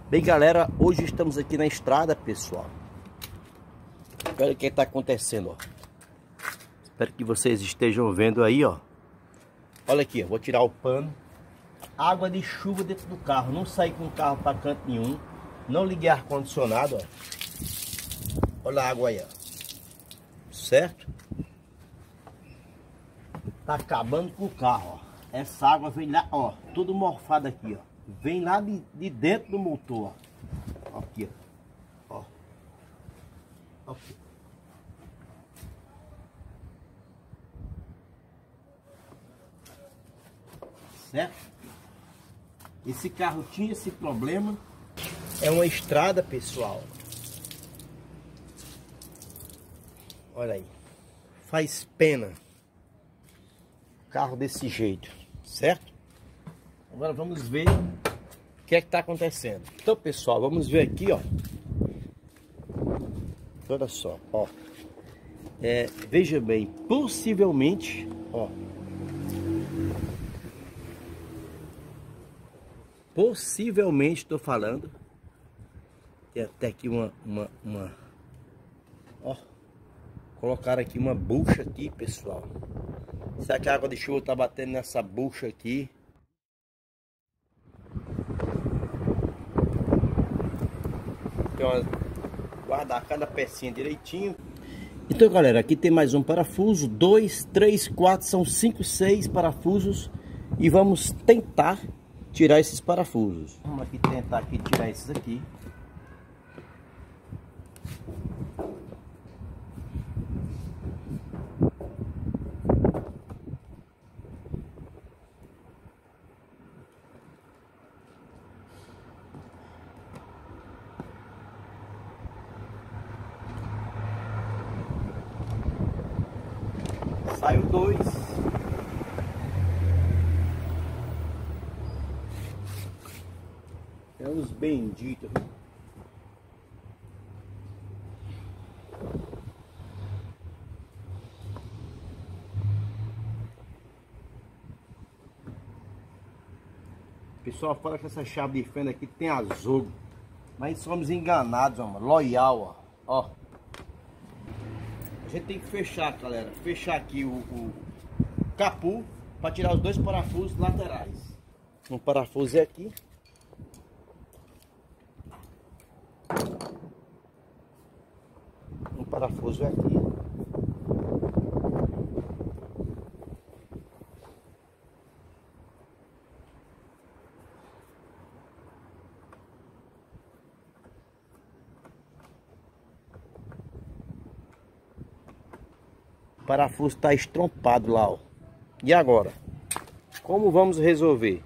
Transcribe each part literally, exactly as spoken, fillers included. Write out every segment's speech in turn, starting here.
Bem, galera, hoje estamos aqui na estrada, pessoal. Olha o que está acontecendo, ó. Espero que vocês estejam vendo aí, ó. Olha aqui, ó, vou tirar o pano. Água de chuva dentro do carro. Não saí com o carro para canto nenhum. Não liguei ar-condicionado, ó. Olha a água aí, ó. Certo? Tá acabando com o carro, ó. Essa água vem lá, ó. Tudo morfado aqui, ó. Vem lá de, de dentro do motor, ó. Aqui, ó. Ó. Aqui. Certo? Esse carro tinha esse problema. É uma estrada, pessoal. Olha aí. Faz pena. Carro desse jeito, certo? Agora vamos ver o que é que tá acontecendo. Então, pessoal, vamos ver aqui, ó. Olha só, ó. É, veja bem, possivelmente, ó. Possivelmente, estou falando. Tem até aqui uma, uma, uma, ó. Colocaram aqui uma bucha aqui, pessoal. Será que a água de chuva tá batendo nessa bucha aqui? Então, guardar cada pecinha direitinho. Então, galera, aqui tem mais um parafuso. Dois, três, quatro, são cinco, seis parafusos. E vamos tentar tirar esses parafusos. Vamos aqui tentar aqui tirar esses aqui. Saiu dois. É uns benditos. O pessoal fala que essa chave de fenda aqui tem azul. Mas somos enganados, ó, mano. Loyal, ó. Ó. A gente tem que fechar, galera. Fechar aqui o, o capu para tirar os dois parafusos laterais. Um parafuso é aqui. Um parafuso é aqui. O parafuso está estrompado lá, ó. E agora? Como vamos resolver?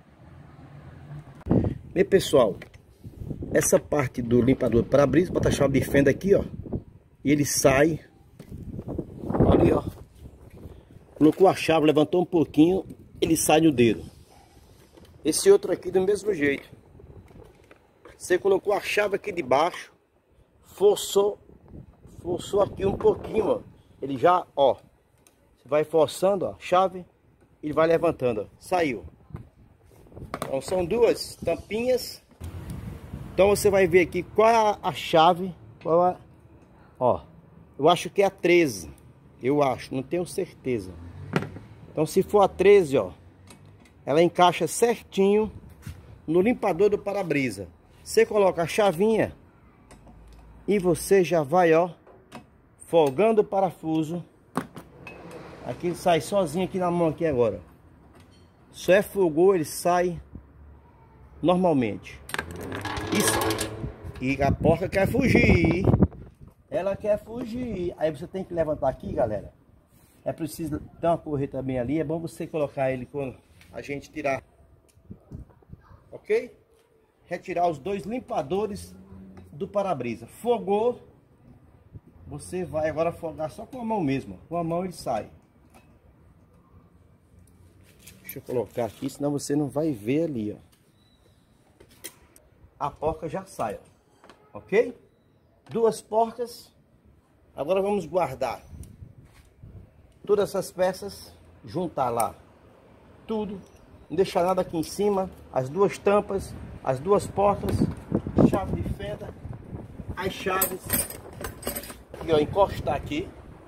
Bem, pessoal, essa parte do limpador de para-brisa, bota a chave de fenda aqui, ó. E ele sai. Ali, ó. Colocou a chave, levantou um pouquinho, ele sai no dedo. Esse outro aqui do mesmo jeito. Você colocou a chave aqui de baixo, forçou, forçou aqui um pouquinho, ó. Ele já, ó, você vai forçando, ó, chave, ele vai levantando, ó, saiu. Então são duas tampinhas. Então você vai ver aqui qual é a chave, qual é, ó, eu acho que é a treze, eu acho, não tenho certeza. Então se for a treze, ó, ela encaixa certinho no limpador do para-brisa. Você coloca a chavinha e você já vai, ó, folgando o parafuso. Aqui ele sai sozinho aqui na mão aqui agora. Só é folgou, ele sai normalmente. Isso. E a porca quer fugir. Ela quer fugir. Aí você tem que levantar aqui, galera. É preciso ter uma correta bem ali. É bom você colocar ele quando a gente tirar. Ok? Retirar os dois limpadores do para-brisa. Fogou. Você vai agora afogar só com a mão mesmo. Com a mão ele sai. Deixa eu colocar aqui, senão você não vai ver ali, ó. A porca já sai, ó. Ok? Duas porcas. Agora vamos guardar todas essas peças. Juntar lá tudo. Não deixar nada aqui em cima. As duas tampas, as duas portas. chave de fenda, as chaves, aqui, ó, encostar aqui.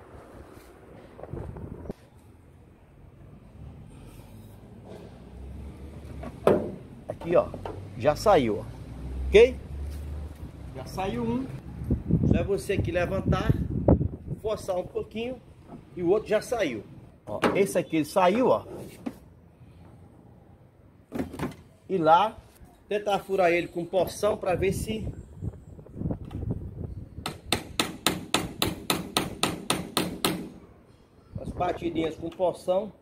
Aqui, ó, já saiu, ó, ok? Já saiu um, só é você aqui levantar, forçar um pouquinho e o outro já saiu. Ó, esse aqui ele saiu, ó. E lá, tentar furar ele com porção para ver se as batidinhas com porção.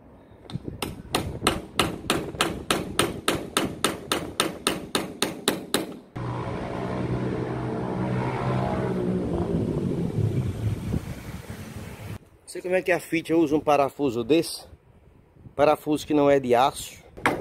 Não sei como é que a Fiat usa um parafuso desse, parafuso que não é de aço.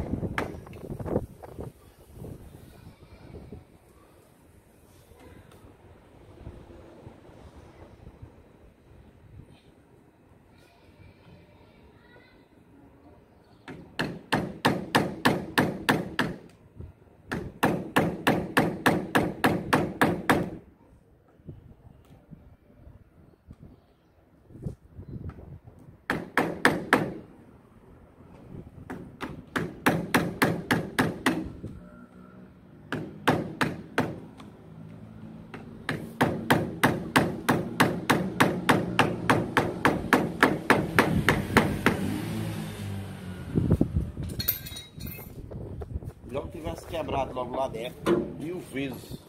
Logo tivesse quebrado logo lá dentro, mil vezes.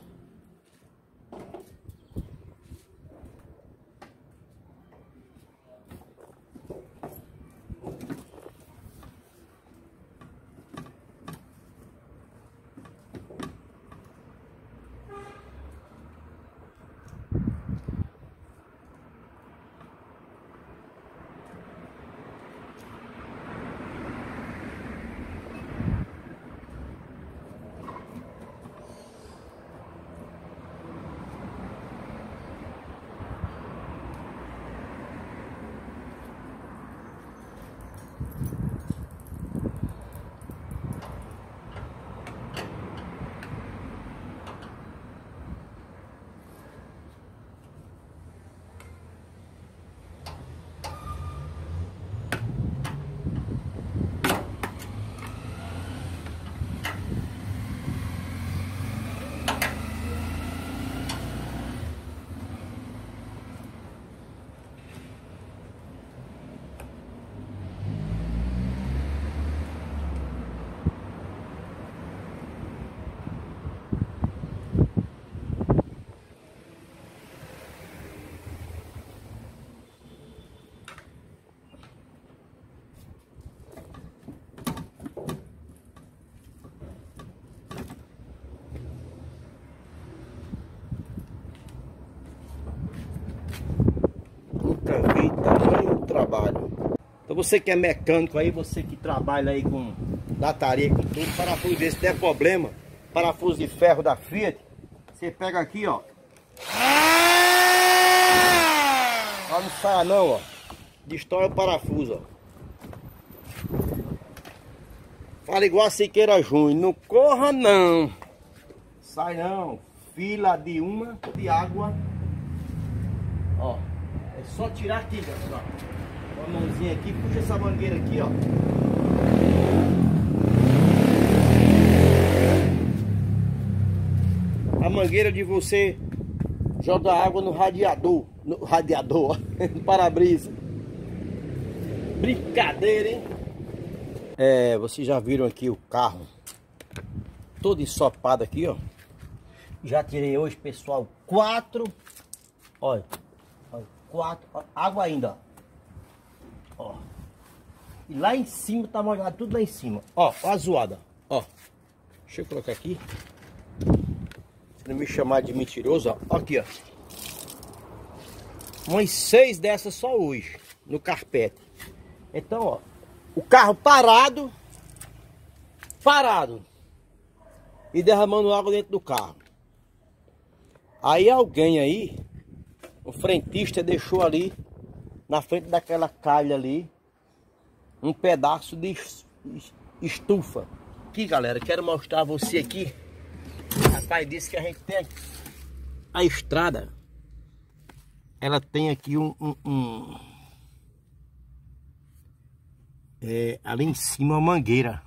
Nunca vi tamanho trabalho. Então você que é mecânico aí, você que trabalha aí com lataria, com tudo, parafuso desse der problema, parafuso de ferro da Fiat, você pega aqui, ó. Ó, não sai não, ó. Destrói o parafuso, ó. Fala igual a Siqueira Júnior, não corra não. Sai não. Fila de uma de água. Ó. É só tirar aqui, pessoal. Com a mãozinha aqui, puxa essa mangueira aqui, ó. A mangueira de você jogar água no radiador. No radiador, ó. No para-brisa. Brincadeira, hein? É, vocês já viram aqui o carro todo ensopado aqui, ó. Já tirei hoje, pessoal, quatro. Olha. Quatro, ó, água ainda, ó. E lá em cima tá molhado, tudo lá em cima. Ó, ó a zoada, ó. Deixa eu colocar aqui. Se não me chamar de mentiroso, ó. Ó aqui, ó. Umas seis dessas só hoje, no carpete. Então, ó. O carro parado. Parado. E derramando água dentro do carro. Aí alguém aí, o frentista deixou ali, na frente daquela calha ali, um pedaço de estufa. Aqui, galera, quero mostrar a você aqui Rapaz, disse que a gente tem aqui a estrada. Ela tem aqui um... um, um é, ali em cima uma mangueira.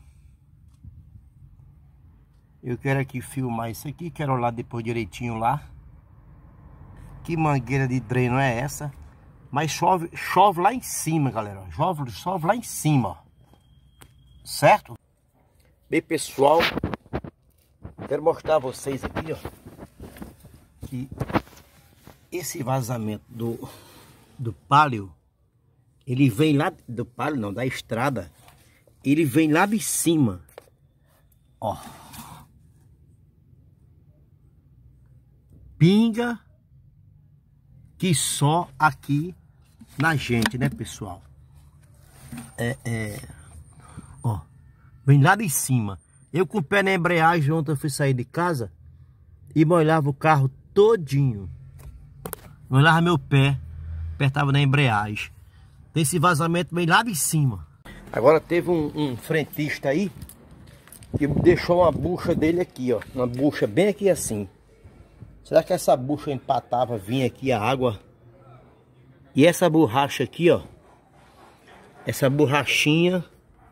Eu quero aqui filmar isso aqui. Quero olhar depois direitinho lá. Que mangueira de dreno é essa? Mas chove, chove lá em cima, galera. Chove, chove lá em cima. Certo? Bem, pessoal, quero mostrar a vocês aqui, ó, que esse vazamento do, do pálio, ele vem lá do pálio, não, da estrada, ele vem lá de cima, ó. Pinga que só aqui na gente, né, pessoal? É, é, ó, vem lá de cima. Eu com o pé na embreagem, ontem eu fui sair de casa e molhava o carro todinho. Molhava meu pé, apertava na embreagem. Tem esse vazamento bem lá de cima. Agora teve um, um frentista aí que deixou uma bucha dele aqui, ó. Uma bucha bem aqui assim. Será que essa bucha empatava, vinha aqui a água? E essa borracha aqui, ó. Essa borrachinha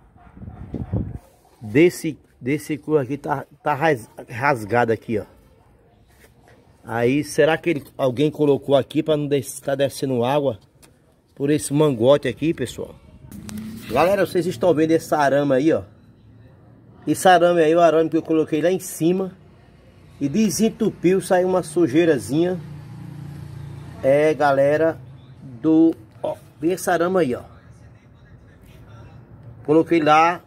desse, desse cor aqui tá, tá rasgada aqui, ó. Aí, será que ele, alguém colocou aqui para não estar descendo água por esse mangote aqui, pessoal? Galera, vocês estão vendo esse arame aí, ó. Esse arame aí, o arame que eu coloquei lá em cima. E desentupiu, saiu uma sujeirazinha. É, galera, do... Ó, vem esse arame aí, ó. Coloquei lá.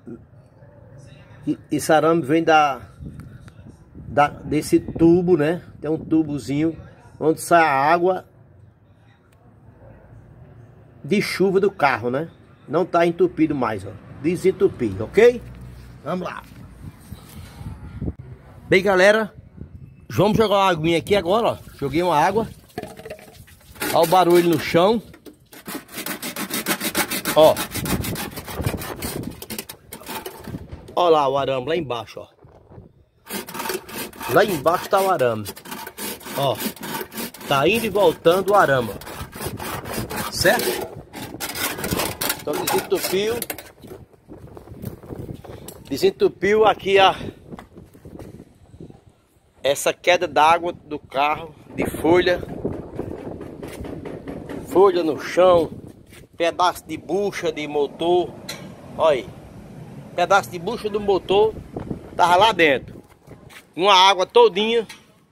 E esse arame vem da, da... Desse tubo, né? Tem um tubozinho onde sai a água de chuva do carro, né? Não tá entupido mais, ó. Desentupido, ok? Vamos lá. Bem, galera, vamos jogar uma aguinha aqui agora, ó. Joguei uma água. Olha o barulho no chão. Ó. Olha lá o arame lá embaixo, ó. Lá embaixo tá o arame. Ó. Tá indo e voltando o arame, ó. Certo? Então desentupiu. Desentupiu aqui a... essa queda d'água do carro, de folha, folha no chão, pedaço de bucha de motor, olha aí, pedaço de bucha do motor, tava lá dentro, uma água todinha.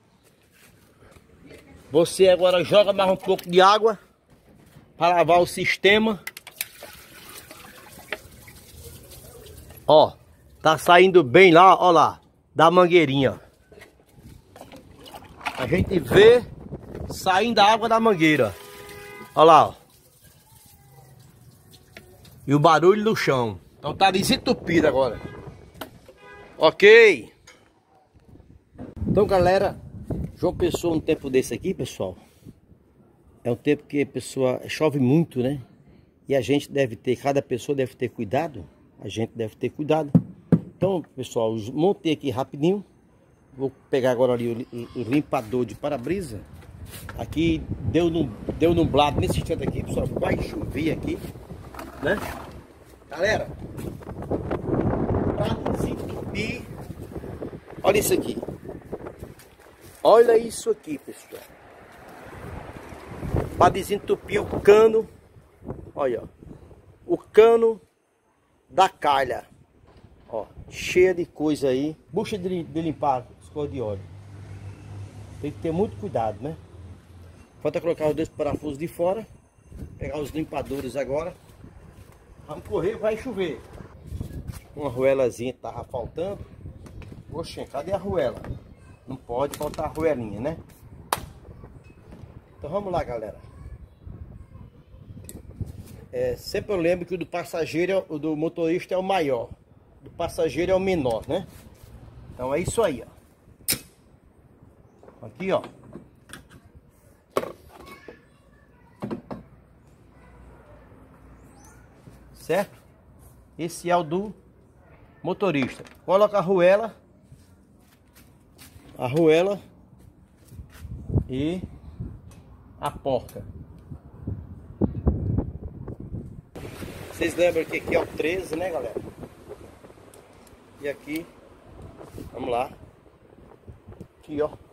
Você agora joga mais um pouco de água, para lavar o sistema, ó, tá saindo bem lá, ó lá, da mangueirinha, ó. A gente vê saindo a água da mangueira. Olha lá, ó. E o barulho no chão. Então tá desentupido agora. Ok. Então, galera, João Pessoa, um tempo desse aqui, pessoal, é um tempo que a pessoa chove muito, né? E a gente deve ter, cada pessoa deve ter cuidado. A gente deve ter cuidado. Então, pessoal, montei aqui rapidinho. Vou pegar agora ali o, o limpador de para-brisa. Aqui deu, num, deu nublado nesse instante aqui, pessoal. Vai chover aqui, né? Galera, para desentupir, olha isso aqui. Olha isso aqui, pessoal. Para desentupir o cano, olha, ó, o cano da calha, ó, cheia de coisa aí. Bucha de, de limpar cor de óleo. Tem que ter muito cuidado, né? Falta colocar os dois parafusos de fora. Pegar os limpadores agora. Vamos correr, vai chover. Uma arruelazinha tava faltando. Oxe, cadê a arruela? Não pode faltar a arruelinha, né? Então vamos lá, galera. É, sempre eu lembro que o do passageiro, o do motorista é o maior. O do passageiro é o menor, né? Então é isso aí, ó. Aqui, ó. Certo? Esse é o do motorista. Coloca a arruela. a arruela e a porca. Vocês lembram que aqui é o treze, né, galera? E aqui, vamos lá. Aqui, ó.